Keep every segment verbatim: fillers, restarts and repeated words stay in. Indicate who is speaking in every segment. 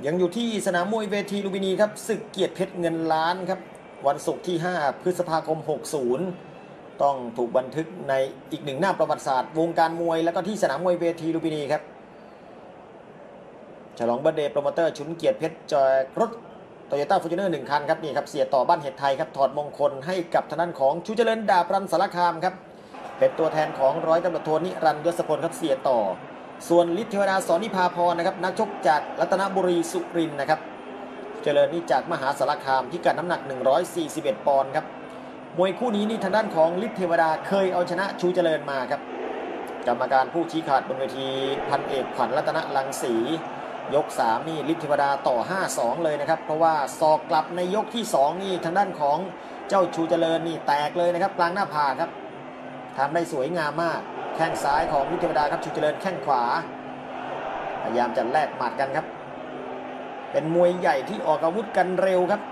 Speaker 1: ยังอยู่ที่สนามมวยเวทีลุมพินีครับศึกเกียรติเพชรเงินล้านครับวันศุกร์ที่ห้าพฤษภาคมหกสิบต้องถูกบันทึกในอีกหนึ่งหน้าประวัติศาสตร์วงการมวยแล้วก็ที่สนามมวยเวทีลุมพินีครับฉลองเบอร์เดย์โปรโมเตอร์ชุนเกียรติเพชรจอยรถโตโยต้าฟอร์จูเนอร์หนึ่งคันครับนี่ครับเสียต่อบ้านเห็ดไทยครับถอดมงคลให้กับทางด้านของชูเจริญดาบรันสารคามครับเป็นตัวแทนของร้อยตำรวจโทนิรันดร์ยศพลครับเสียต่อส่วนฤทธิ์เทวดาสอนนิพาพรนะครับนักชกจากรัตนบุรีสุรินทร์นะครับเจริญนี่จากมหาสารคามพิกัดน้ำหนักหนึ่งร้อยสี่สิบเอ็ดปอนด์ครับมวยคู่นี้นี่ทางด้านของฤทธิ์เทวดาเคยเอาชนะชูเจริญมาครับกรรมการผู้ชี้ขาดบนเวทีพันเอกขวัญรัตนรังสียกสามนี่ฤทธิ์เทวดาต่อ ห้าสอง เลยนะครับเพราะว่าศอกกลับในยกที่สองนี่ทางด้านของเจ้าชูเจริญนี่แตกเลยนะครับกลางหน้าผากครับทำได้สวยงามมากแข้งซ้ายของฤทธิ์เทวดาครับชูเจริญแข้งขวาพยายามจะแลกหมัดกันครับเป็นมวยใหญ่ที่ออกอาวุธกันเร็วครับ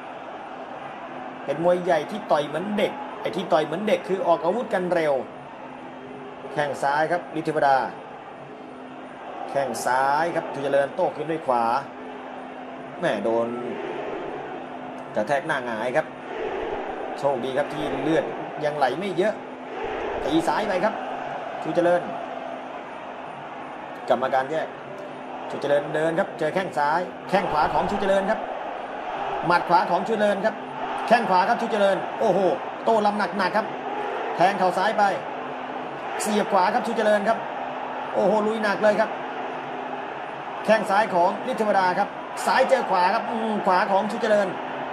Speaker 1: เป็นมวยใหญ่ที่ต่อยเหมือนเด็กไอ้ที่ต่อยเหมือนเด็กคือออกอาวุธกันเร็วแข้งซ้ายครับฤทธิ์เทวดาแข้งซ้ายครับชูเจริญโต้ขึ้นด้วยขวาแม่โดนกระแทกหน้าหงายครับโชคดีครับที่เลือดยังไหลไม่เยอะตีซ้ายไปครับชูเจริญกรรมการแยกชูเจริญเดินครับเจอแข้งซ้ายแข้งขวาของชูเจริญครับหมัดขวาของชูเจริญครับแข้งขวาครับชูเจริญโอ้โหโต้ลำหนักหนักครับแทงเข่าซ้ายไปเสียบขวาครับชูเจริญครับโอ้โหลุยหนักเลยครับแข้งซ้ายของฤทธิ์เทวดาครับซ้ายเจอขวาครับขวาของชูเจริญ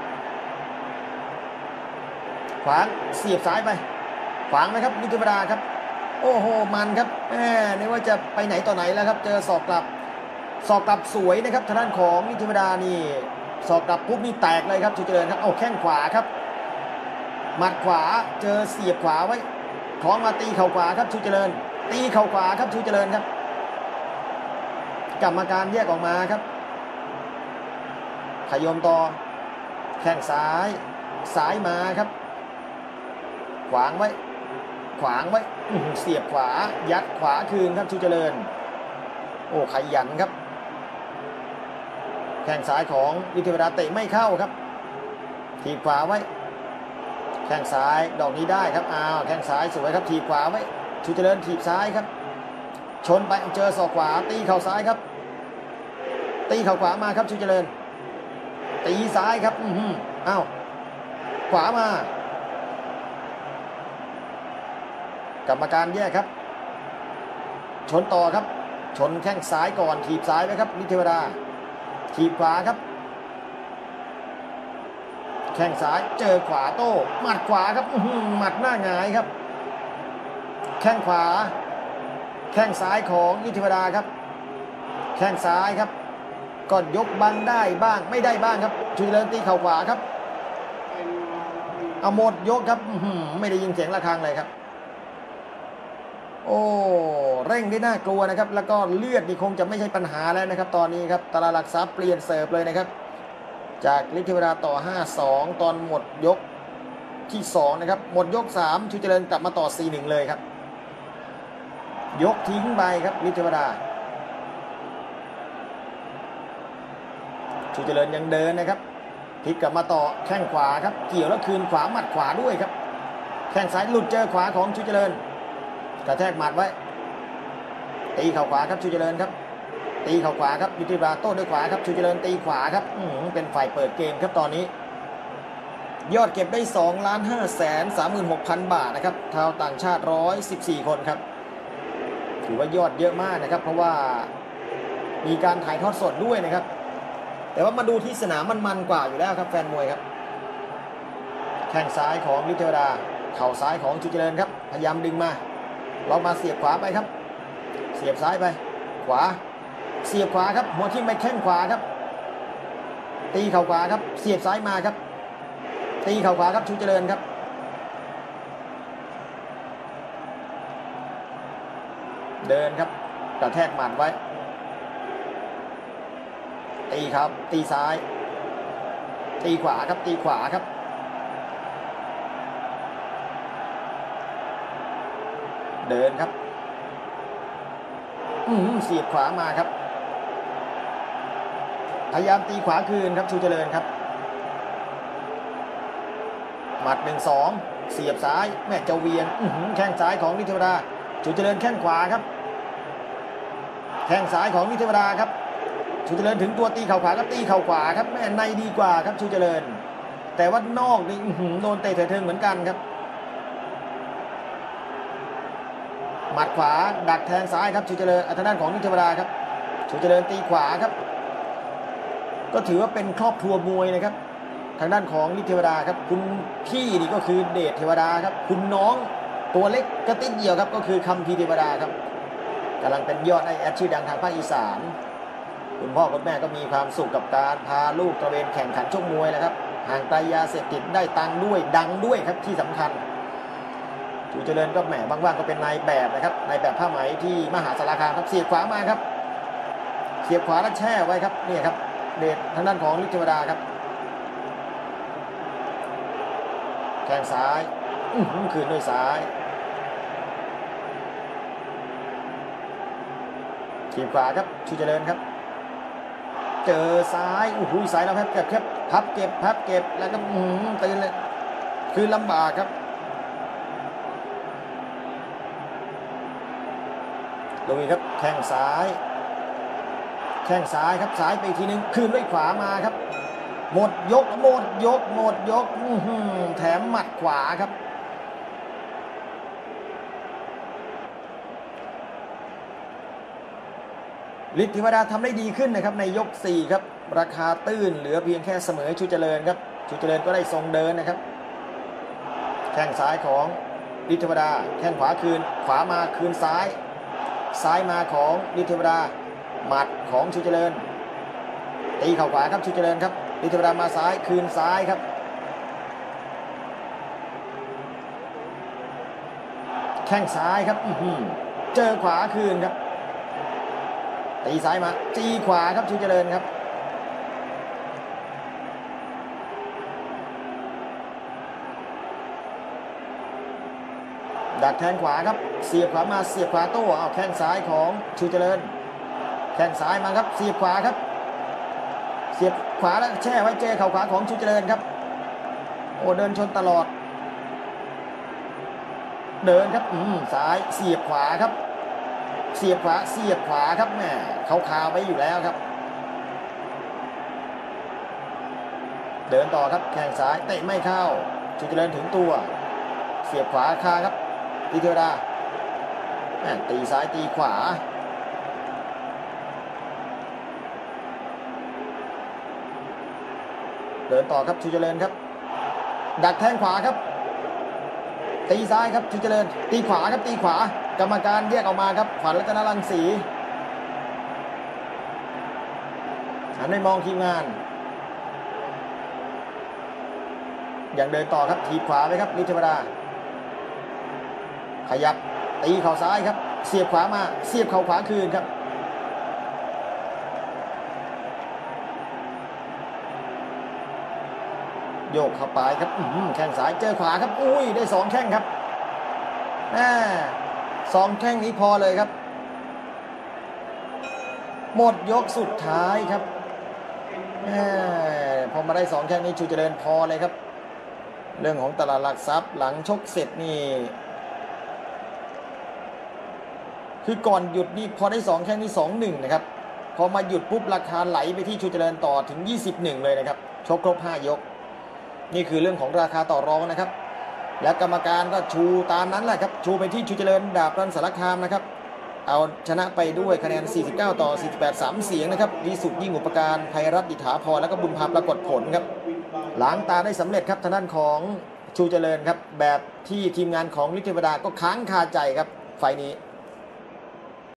Speaker 1: ขวาเสียบซ้ายไปขวางไหมครับฤทธิ์เทวดาครับโอ้โหมันครับแหมนี่ว่าจะไปไหนต่อไหนแล้วครับเจอศอกกลับศอกกลับสวยนะครับทางด้านของฤทธิ์เทวดานี่ศอกกลับปุ๊บนี่แตกเลยครับชูเจริญครับเอาแข้งขวาครับหมัดขวาเจอเสียบขวาไว้คล้องมาตีเข่าขวาครับชูเจริญตีเข่าขวาครับชูเจริญครับกรรมการแยกออกมาครับขยมต่อแข้งซ้ายซ้ายมาครับขวางไว้ขวางไว้เสียบขวายัดขวาคืนครับชูเจริญโอ้ขยันครับแข้งซ้ายของฤทธิ์เทวดาเตะไม่เข้าครับถีบขวาไว้แข้งซ้ายดอกนี้ได้ครับอ้าวแข้งซ้ายสวยครับถีบขวาไว้ชูเจริญถีบซ้ายครับชนไปเจอศอกขวาตีเข่าซ้ายครับตีเข่าขวามาครับชูเจริญตีซ้ายครับอืออ้าวขวามากรรมการแยกครับชนต่อครับชนแข้งซ้ายก่อนถีบซ้ายไว้ครับฤทธิ์เทวดาถีบขวาครับแข้งซ้ายเจอขวาโต้หมัดขวาครับหมัดหน้าหงายครับแข้งขวาแข้งซ้ายของฤทธิ์เทวดาครับแข้งซ้ายครับก็ยกบังได้บ้างไม่ได้บ้างครับชูเจริญตีเข่าขวาครับเอาหมดยกครับไม่ได้ยินเสียงระฆังเลยครับโอ้เร่งได้น่ากลัวนะครับแล้วก็เลือดนี่คงจะไม่ใช่ปัญหาแล้วนะครับตอนนี้ครับตลาดหลักทรัพย์เปลี่ยนเสิร์ฟเลยนะครับจากฤทธิ์เทวดาต่อ ห้าสอง ตอนหมดยกที่สองนะครับหมดยกสามชูเจริญกลับมาต่อ สี่หนึ่ง เลยครับยกทิ้งไปครับฤทธิ์เทวดาชูเจริญยังเดินนะครับพลิกกลับมาต่อแข้งขวาครับเกี่ยวแล้วคืนขวาหมัดขวาด้วยครับแข้งซ้ายหลุดเจอขวาของชูเจริญกระแทกหมัดไว้ตีเข่าขวาครับชูเจริญครับตีเข่าขวาครับฤทธิ์เทวดาโต้ด้วยขวาครับชูเจริญตีขวาครับเป็นฝ่ายเปิดเกมครับตอนนี้ยอดเก็บได้ สองล้านห้าแสนสามหมื่นหกพัน บาทนะครับชาวต่างชาติหนึ่งร้อยสิบสี่คนครับถือว่ายอดเยอะมากนะครับเพราะว่ามีการถ่ายทอดสดด้วยนะครับแต่ว่ามาดูที่สนามมันๆกว่าอยู่แล้วครับแฟนมวยครับแข้งซ้ายของฤทธิ์เทวดาเข่าซ้ายของชูเจริญครับพยายามดึงมาลองมาเสียบขวาไปครับเสียบซ้ายไปขวาเสียบขวาครับหัวทิ่มไปแข้งขวาครับตีเข่าขวาครับเสียบซ้ายมาครับตีเข่าขวาครับชูเจริญครับเดินครับกระแทกหมัดไว้ตีครับตีซ้ายตีขวาครับตีขวาครับเดินครับอืมเสียบขวามาครับพยายามตีขวาคืนครับชูเจริญครับหมัดหนึ่งสองเสียบซ้ายแม่เจ้าเวียงแข้งซ้ายของนิติวดาชูเจริญแข้งขวาครับแข้งซ้ายของนิติวดาครับชูเจริญถึงตัวตีเข่าขวาครับตีเข่าขวาครับแม่ในดีกว่าครับชูเจริญแต่ว่านอกนี่โดนเตะเถิงเหมือนกันครับหมัดขวาดักแทงซ้ายครับชูเจริญทางด้านของนิติวดาครับชูเจริญตีขวาครับก็ถือว่าเป็นครอบครัวมวยนะครับทางด้านของนิติวดาครับคุณพี่นี่ก็คือเดชเทวดาครับคุณน้องตัวเล็กกระติดเดียวครับก็คือคำพีเทวดาครับกำลังเป็นยอดไอแอดชื่อดังทางภาคอีสานคุณพ่อคุณแม่ก็มีความสุขกับการพาลูกตระเวนแข่งขันชกมวยแล้วครับห่างไกลยาเสพติดได้ตังค์ด้วยดังด้วยครับที่สำคัญชูเจริญก็แหมบางๆก็เป็นนายแบบนะครับนายแบบผ้าไหมที่มหาสารคามครับเสียบขวามาครับเสียบขวาแล้วแช่ไว้ครับนี่ครับเดชทางด้านของฤทธิ์เทวดาครับแข้งซ้ายคืนด้วยซ้ายขีบขวาครับชูเจริญครับเจอซ้ายโอ้โหซ้ายแล้วครับเก็บครับพับเก็บพับเก็บแล้วก็ตื่นเลยคือลำบากครับดูนี่ครับแข้งซ้ายแข้งซ้ายครับซ้ายไปทีนึงคืนด้วยขวามาครับหมดยกหมดยกหมดยกแถมหมัดขวาครับฤทธิ์เทวดาทำได้ดีขึ้นนะครับในยกสี่ครับราคาตื้นเหลือเพียงแค่เสมอชูเจริญครับชูเจริญก็ได้ทรงเดินนะครับแข้งซ้ายของฤทธิ์เทวดาแข้งขวาคืนขวามาคืนซ้ายซ้ายมาของฤทธิ์เทวดาหมัดของชูเจริญตีเข่าขวาครับชูเจริญครับฤทธิ์เทวดามาซ้ายคืนซ้ายครับแข้งซ้ายครับเจอขวาคืนครับตีซ้ายมาจีขวาครับชูเจริญครับดักแทงขวาครับเสียบขวามาเสียบขวาโต้เอาแข้งซ้ายของชูเจริญแข้งซ้ายมาครับเสียบขวาครับเสียบขวาแล้วแช่ไว้เจอเข่าขวาของชูเจริญครับโอ้เดินชนตลอดเดินครับอืมซ้ายเสียบขวาครับเสียบขวาเสียบขวาครับแม่เขาคาไว้อยู่แล้วครับเดินต่อครับแข้งซ้ายเตะไม่เข้าชูเจริญถึงตัวเสียบขวาคาครับฤทธิ์เทวดาตีซ้ายตีขวาเดินต่อครับชูเจริญครับดักแทงขวาครับตีซ้ายครับชูเจริญตีขวาครับตีขวากรรมการแยกออกมาครับขวัญรัตนรังสีหันไปมองทีมงานอย่างเดินต่อครับถีบขวาไปครับฤทธิ์เทวดาขยับตีเข่าซ้ายครับเสียบขวามาเสียบเข่าขวาคืนครับโยกเข้าไปครับแข้งซ้ายเจอขวาครับอุ้ยได้สองแข้งครับแม่สองแข้งนี้พอเลยครับหมดยกสุดท้ายครับแม่พอมาได้สองแข้งนี้ชูเจริญพอเลยครับเรื่องของตลาดหลักทรัพย์หลังชกเสร็จนี่คือก่อนหยุดนี่พอได้สองแข้งนี้ สองหนึ่ง นะครับพอมาหยุดปุ๊บราคาไหลไปที่ชูเจริญต่อถึงยี่สิบเอ็ดเลยนะครับชกครบห้ายกนี่คือเรื่องของราคาต่อรองนะครับและกรรมการก็ชูตามนั้นแหละครับชูไปที่ชูเจริญดาบรันสารคามนะครับเอาชนะไปด้วยคะแนนสี่สิบเก้าต่อสี่สิบแปด สามเสียงนะครับวิสุทธิ์ยิ่งอุปการภัยรัตน์อิทธาพรแล้วก็บุญพาปรากฏผลครับล้างตาได้สำเร็จครับทางด้านของชูเจริญครับแบบที่ทีมงานของฤทธิ์เทวดาก็ค้างคาใจครับไฟนี้